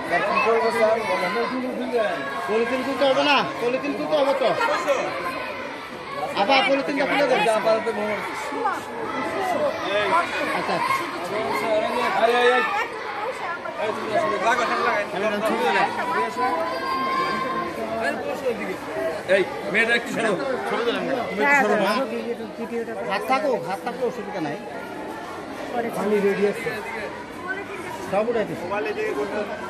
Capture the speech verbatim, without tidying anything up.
কি করবো sir? Polythene তুলতে হবে না, পলিথিন তুলতে হবে তো। আবার পলিথিনটা খুলে দেন। আচ্ছা হাত থাকুক, হাত থাকলে অসুবিধা নাই। রেডি আছে সব উঠাইতেছে।